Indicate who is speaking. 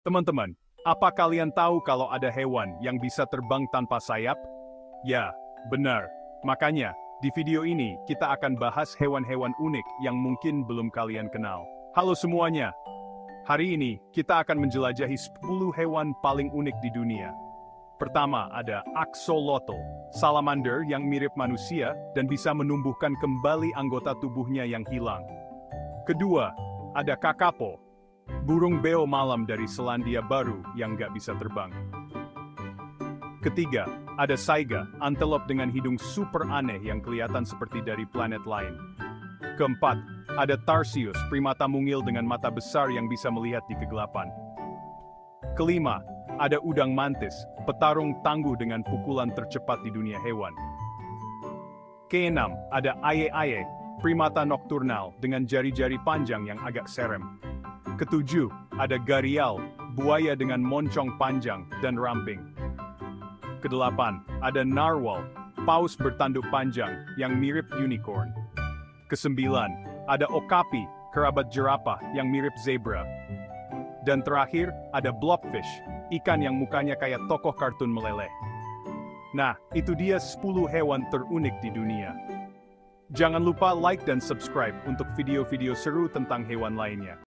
Speaker 1: Teman-teman, apa kalian tahu kalau ada hewan yang bisa terbang tanpa sayap? Ya, benar. Makanya, di video ini kita akan bahas hewan-hewan unik yang mungkin belum kalian kenal. Halo semuanya. Hari ini kita akan menjelajahi 10 hewan paling unik di dunia. Pertama ada axolotl, salamander yang mirip manusia dan bisa menumbuhkan kembali anggota tubuhnya yang hilang. Kedua, ada kakapo, burung beo malam dari Selandia Baru yang nggak bisa terbang. Ketiga, ada saiga, antelop dengan hidung super aneh yang kelihatan seperti dari planet lain. Keempat, ada tarsius, primata mungil dengan mata besar yang bisa melihat di kegelapan. Kelima, ada udang mantis, petarung tangguh dengan pukulan tercepat di dunia hewan. Keenam, ada aye-aye, primata nokturnal dengan jari-jari panjang yang agak serem. Ketujuh, ada gharial, buaya dengan moncong panjang dan ramping. Kedelapan, ada narwhal, paus bertanduk panjang yang mirip unicorn. Kesembilan, ada okapi, kerabat jerapah yang mirip zebra. Dan terakhir, ada blobfish, ikan yang mukanya kayak tokoh kartun meleleh. Nah, itu dia 10 hewan terunik di dunia. Jangan lupa like dan subscribe untuk video-video seru tentang hewan lainnya.